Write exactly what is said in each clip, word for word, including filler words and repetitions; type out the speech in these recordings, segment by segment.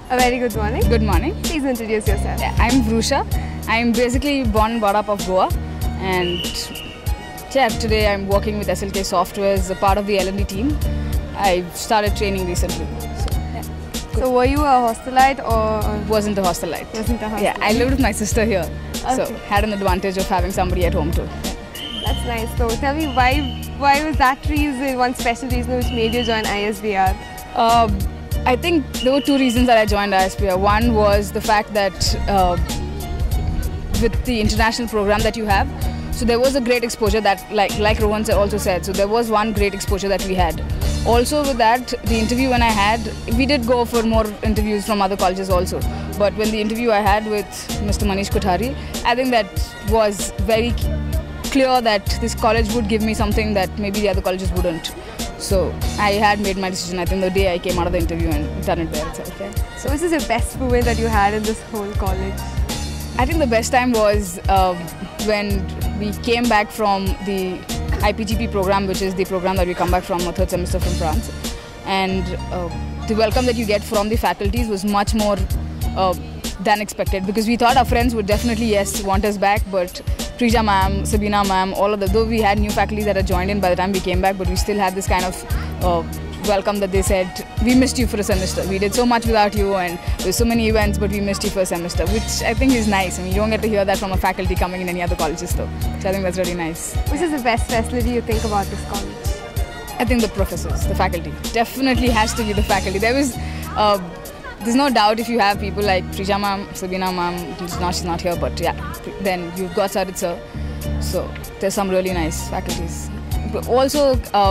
A very good morning. Good morning. Please introduce yourself. Yeah, I'm Vrusha. I'm basically born and brought up of Goa, and yeah, today I'm working with S L K Software as a part of the L and D team. I started training recently. So, yeah. So were you a hostelite or? Wasn't a hostelite. Wasn't a hostelite. Yeah, I lived with my sister here, Okay. so had an advantage of having somebody at home too. That's nice. So tell me why why was that reason, one special reason which made you join I S B R? Uh, I think there were two reasons that I joined I S B R. One was the fact that uh, with the international program that you have, so there was a great exposure that, like like Rohan also said, so there was one great exposure that we had. Also with that, the interview when I had, we did go for more interviews from other colleges also, but when the interview I had with Mister Manish Kothari, I think that was very clear that this college would give me something that maybe the other colleges wouldn't. So I had made my decision, I think, the day I came out of the interview and done it there itself. Yeah. So which is the best moment that you had in this whole college? I think the best time was uh, when we came back from the I P G P program, which is the program that we come back from a third semester from France. And uh, the welcome that you get from the faculties was much more uh, than expected, because we thought our friends would definitely, yes, want us back, but Prija ma'am, Sabina ma'am, all of the, though we had new faculty that had joined in by the time we came back, but we still had this kind of uh, welcome that they said, we missed you for a semester. We did so much without you and there's so many events, but we missed you for a semester, which I think is nice. I mean, you don't get to hear that from a faculty coming in any other colleges though. So I think that's really nice. Which is the best facility you think about this college? I think the professors, the faculty. Definitely has to be the faculty. There was, uh, there's no doubt if you have people like Prija ma'am, Sabina ma'am, she's not, she's not here, but yeah, then you've got Sarit sir. So there's some really nice faculties. But also, uh,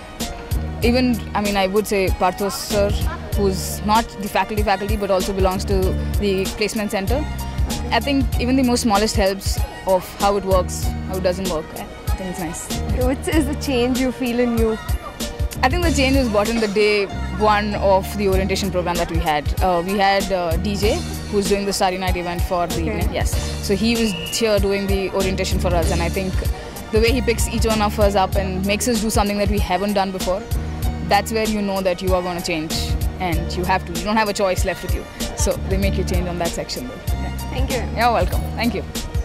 even, I mean, I would say Parthos sir, who's not the faculty faculty, but also belongs to the placement center. I think even the most smallest helps of how it works, how it doesn't work. I think it's nice. Which is the change you feel in you? I think the change was brought in the day one of the orientation program that we had. Uh, we had uh, D J, who's doing the Starry Night event for the okay. evening. Yes. So he was here doing the orientation for us, and I think the way he picks each one of us up and makes us do something that we haven't done before, that's where you know that you are going to change, and you have to. You don't have a choice left with you. So they make you change on that section though. Yeah. Thank you. You're welcome. Thank you.